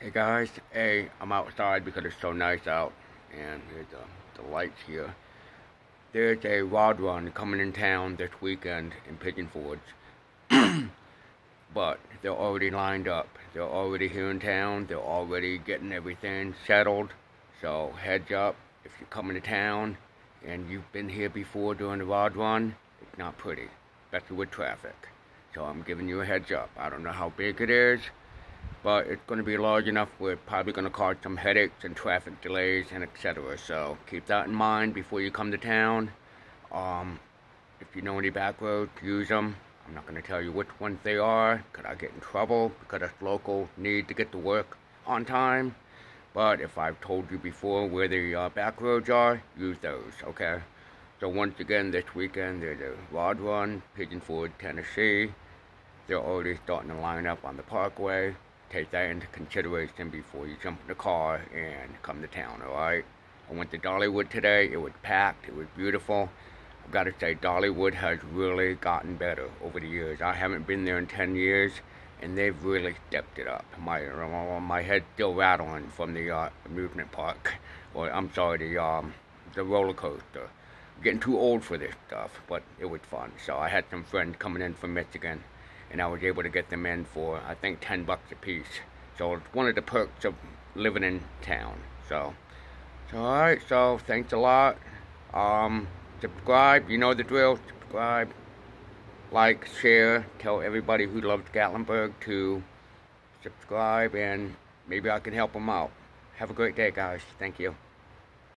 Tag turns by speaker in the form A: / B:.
A: Hey guys, hey, I'm outside because it's so nice out, and here's the lights here. There's a rod run coming in town this weekend in Pigeon Forge, but they're already lined up. They're already here in town. They're already getting everything settled. So heads up, if you're coming to town and you've been here before during the rod run, it's not pretty, especially with traffic. So I'm giving you a heads up. I don't know how big it is, but it's going to be large enough where it's probably going to cause some headaches and traffic delays and etc. So keep that in mind before you come to town. If you know any back roads, use them. I'm not going to tell you which ones they are because I get in trouble because us local need to get to work on time. But if I've told you before where the back roads are, use those, okay? So once again, this weekend there's a rod run, Pigeon Forge, Tennessee. They're already starting to line up on the parkway. Take that into consideration before you jump in the car and come to town, alright? I went to Dollywood today. It was packed. It was beautiful. I've got to say, Dollywood has really gotten better over the years. I haven't been there in 10 years, and they've really stepped it up. My head's still rattling from the amusement park. Or, I'm sorry, the roller coaster. I'm getting too old for this stuff, but it was fun. So I had some friends coming in from Michigan, and I was able to get them in for, I think, $10 a piece. So it's one of the perks of living in town. So alright, so thanks a lot. Subscribe, you know the drill. Subscribe, like, share, tell everybody who loves Gatlinburg to subscribe, and maybe I can help them out. Have a great day, guys. Thank you.